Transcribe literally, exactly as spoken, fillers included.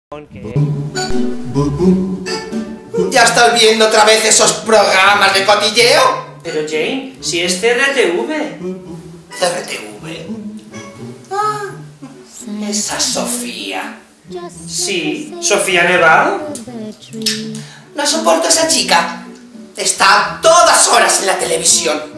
Que... ¿Ya estás viendo otra vez esos programas de cotilleo? Pero Jane, si es C R T V. C R T V. Ah, esa Sofía. Sí, Sofía Nevado. No soporto a esa chica. Está a todas horas en la televisión.